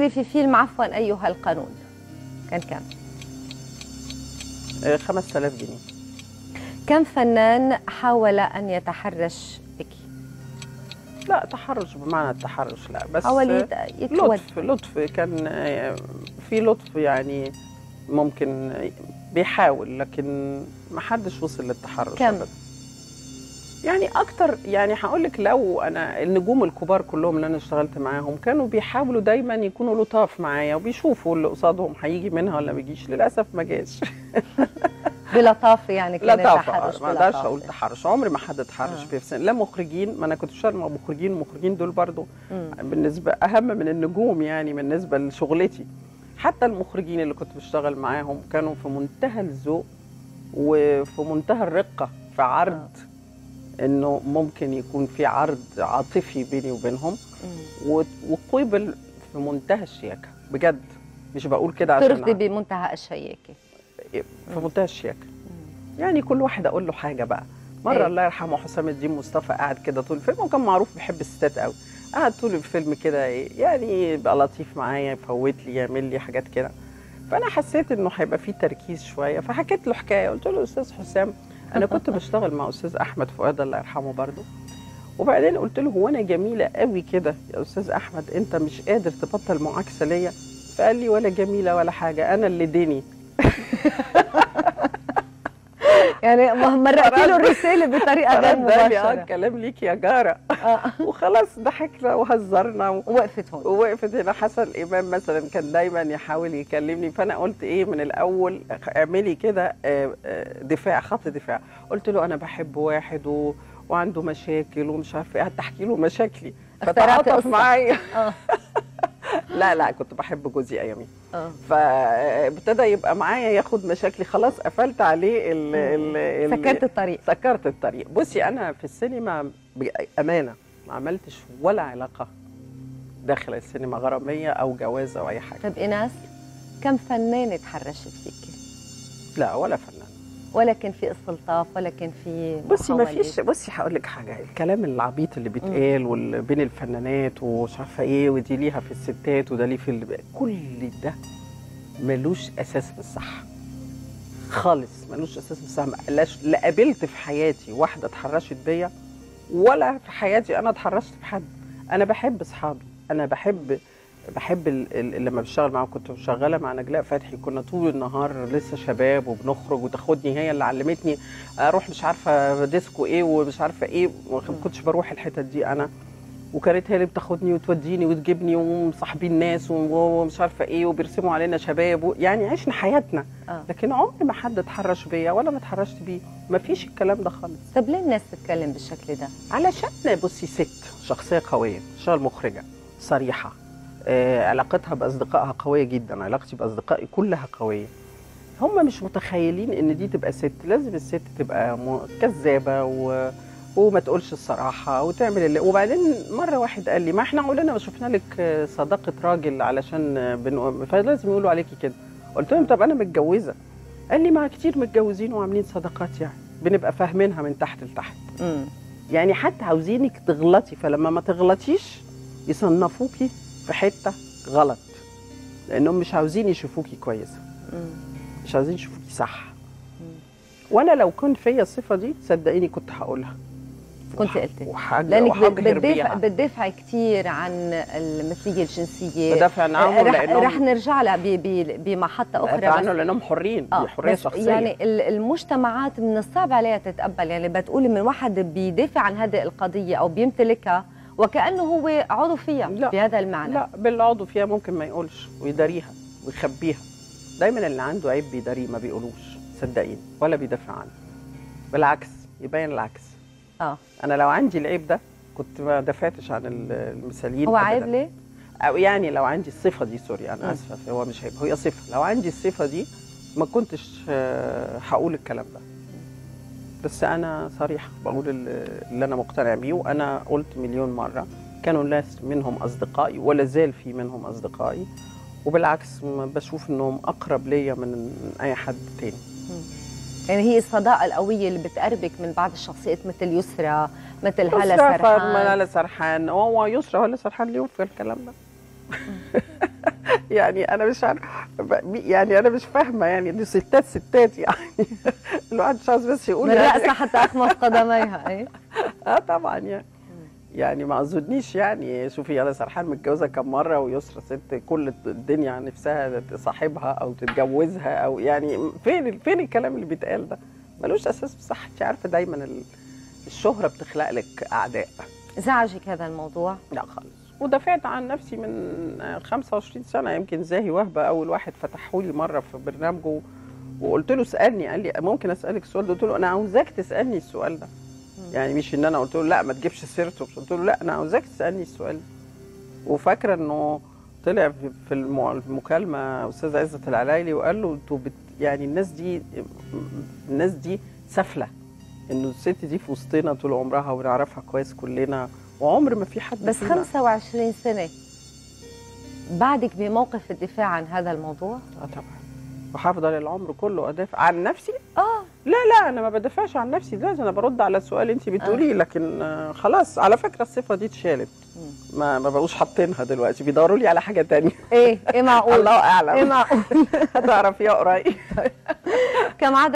تمثلي في فيلم عفوا أيها القانون كان كم؟ 5000 جنيه. كم فنان حاول أن يتحرش بك؟ لا تحرش بمعنى التحرش لا، بس حاول لطف كان في لطف يعني ممكن بيحاول، لكن ما حدش وصل للتحرش. كم؟ يعني اكتر، يعني هقول لك لو انا النجوم الكبار كلهم اللي انا اشتغلت معاهم كانوا بيحاولوا دايما يكونوا لطاف معايا وبيشوفوا اللي قصادهم هيجي منها ولا ما يجيش. للاسف ما جاش. بلطافه يعني كان لطافه، ما اقدرش اقول تحرش، عمري ما حد اتحرش فيه في سن. لا مخرجين، ما انا كنت بشتغل مع مخرجين، المخرجين دول برضو بالنسبه اهم من النجوم يعني بالنسبه لشغلتي. حتى المخرجين اللي كنت بشتغل معاهم كانوا في منتهى الذوق وفي منتهى الرقه في عرض انه ممكن يكون في عرض عاطفي بيني وبينهم، وقبل في منتهى الشياكه بجد، مش بقول كده عشان ترضي بمنتهى الشياكه، في منتهى الشياكه. يعني كل واحد اقول له حاجه بقى. مره الله يرحمه حسام الدين مصطفى قاعد كده طول الفيلم، وكان معروف بيحب الستات قوي، قعد طول الفيلم كده يعني يبقى لطيف معايا، يفوت لي، يعمل لي حاجات كده. فانا حسيت انه هيبقى فيه تركيز شويه، فحكيت له حكايه. قلت له استاذ حسام، انا كنت بشتغل مع استاذ احمد فؤاد الله يرحمه برضه، وبعدين قلت له هو انا جميله قوي كده يا استاذ احمد، انت مش قادر تبطل معاكسه ليا؟ فقال لي ولا جميله ولا حاجه، انا اللي ديني. يعني مرقتي له الرساله بطريقه غير مباشره. كلام ليك يا جاره. وخلاص ضحكنا وهزرنا ووقفت هون. ووقفت هنا. حسن امام مثلا كان دايما يحاول يكلمني، فانا قلت ايه من الاول اعملي كده دفاع، خط دفاع. قلت له انا بحب واحد وعنده مشاكل ومش عارفه ايه، قعدت احكي له مشاكلي فتعاطف معايا. لا كنت بحب جوزي ايامي. فابتدى يبقى معايا ياخد مشاكلي، خلاص قفلت عليه سكرت الطريق. بصي انا في السينما بامانه ما عملتش ولا علاقه داخل السينما غراميه او جواز او اي حاجه. طب ايناس، كم فنانه تحرشت فيكي؟ لا ولا فنان، ولا كان في استلطاف ولا كان في بصي ما فيش. بصي هقول لك حاجه، الكلام العبيط اللي بيتقال بين الفنانات ومش عارفه ايه، ودي ليها في الستات وده ليه في كل ده ملوش اساس في الصح خالص، ملوش اساس في الصح. لا قابلت في حياتي واحده اتحرشت بيا، ولا في حياتي انا اتحرشت بحد. انا بحب اصحابي، انا بحب لما بشتغل معاهم. كنت شغاله مع نجلاء فتحي، كنا طول النهار لسه شباب وبنخرج، وتاخدني هي اللي علمتني اروح مش عارفه ديسكو ايه ومش عارفه ايه، ما كنتش بروح الحتت دي انا، وكانت هي اللي بتاخدني وتوديني وتجيبني، ومصاحبين ناس ومش عارفه ايه، وبيرسموا علينا شباب يعني عشنا حياتنا. لكن عمري ما حد اتحرش بيا ولا ما اتحرشت بيه، ما فيش الكلام ده خالص. طب ليه الناس تتكلم بالشكل ده؟ علشان بصي ست شخصيه قويه، شغل مخرجه صريحه، علاقتها باصدقائها قويه جدا، علاقتي باصدقائي كلها قويه. هم مش متخيلين ان دي تبقى ست. لازم الست تبقى كذابه وما تقولش الصراحه وتعمل اللي. وبعدين مره واحد قال لي ما احنا عمرنا ما شفنا لك صداقه راجل علشان فلازم يقولوا عليكي كده. قلت لهم طب انا متجوزه. قال لي ما كتير متجوزين وعاملين صداقات، يعني بنبقى فاهمينها من تحت لتحت. يعني حتى عاوزينك تغلطي، فلما ما تغلطيش يصنفوكي في حته غلط، لانهم مش عاوزين يشوفوكي كويسه، مش عاوزين يشوفوكي صح. وانا لو كنت فيا الصفه دي صدقيني كنت هقولها، كنت قلت لانك بتدافعي كثير عن المثليه الجنسيه. بدافع عنهم لانهم رح نرجع لها بمحطه اخرى، بدافع عنهم لانهم حرين، دي حريه شخصيه. يعني المجتمعات من الصعب عليها تتقبل، يعني بتقولي من واحد بيدافع عن هذه القضيه او بيمتلكها وكانه هو عضو فيها بهذا المعنى. لا، بالعضو فيها ممكن ما يقولش ويداريها ويخبيها. دايما اللي عنده عيب بيداريه، ما بيقولوش صدقيني، ولا بيدافع عنه، بالعكس يبين العكس. انا لو عندي العيب ده كنت ما دافعتش عن المثاليين. هو عيب ليه؟ او يعني لو عندي الصفه دي، سوري انا اسفه، هو مش عيب، هي صفه. لو عندي الصفه دي ما كنتش هقول الكلام ده. بس انا صريحه بقول اللي انا مقتنع بيه، وانا قلت مليون مره كانوا ناس منهم اصدقائي ولا زال في منهم اصدقائي، وبالعكس بشوف انهم اقرب ليا من اي حد تاني. يعني هي الصداقه القويه اللي بتقربك من بعض الشخصيات مثل يسرا، مثل هلا سرحان. هلا سرحان، هو يسرا ولا سرحان اليوم في الكلام ده. يعني انا مش عارفه، يعني انا مش فاهمه، يعني دي ستات يعني الواحد مش عايز بس يقول من يعني. رأسها حتى اخمص قدميها. اي طبعا يعني ما اظنيش، يعني شوفي انا سرحان متجوزه كم مره، ويسرا ست كل الدنيا نفسها تصاحبها او تتجوزها، او يعني فين الكلام اللي بيتقال ده؟ ملوش اساس بصح. انت عارفه دايما الشهره بتخلق لك اعداء. زعجك هذا الموضوع؟ لا خالص، ودافعت عن نفسي من 25 سنه يمكن. زاهي وهبه اول واحد فتحه لي مره في برنامجه، وقلت له اسالني، قال لي ممكن اسالك السؤال ده؟ قلت له انا عاوزاك تسالني السؤال ده، يعني مش ان انا قلت له لا ما تجيبش سيرته، قلت له لا انا عاوزاك تسالني السؤال ده. وفاكره انه طلع في المكالمه استاذ عزت العلايلي وقال له انتوا يعني الناس دي سافله، انه الست دي في وسطنا طول عمرها ونعرفها كويس كلنا، وعمر ما في حد بس فينا. 25 سنه بعدك بموقف الدفاع عن هذا الموضوع؟ طبعا، وهفضل العمر كله ادافع عن نفسي. لا لا انا ما بدافعش عن نفسي، لازم انا برد على السؤال انت بتقوليه. لكن خلاص، على فكره الصفه دي اتشالت، ما بقوش حاطينها دلوقتي، بيدوروا لي على حاجه تانية. ايه معقول؟ الله اعلم. ايه معقول؟ هتعرفيها قريب. كم عدد